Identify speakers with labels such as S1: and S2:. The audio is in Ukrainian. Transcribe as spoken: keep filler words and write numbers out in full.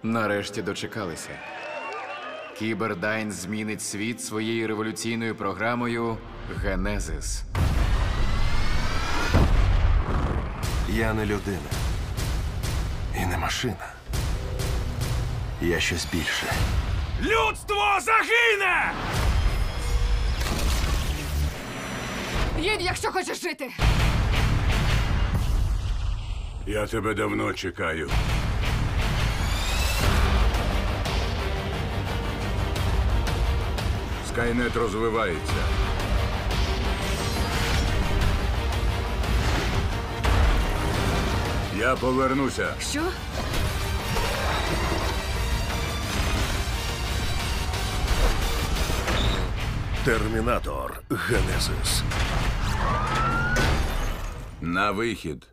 S1: Нарешті дочекалися. Кібердайн змінить світ своєю революційною програмою «Генезис».
S2: Я не людина. І не машина. Я щось більше.
S3: Людство загине!
S4: Їдь, якщо хочеш жити.
S3: Я тебе давно чекаю. Скайнет розвивається. Я повернуся.
S4: Що?
S2: Термінатор. Генезис.
S3: На вихід.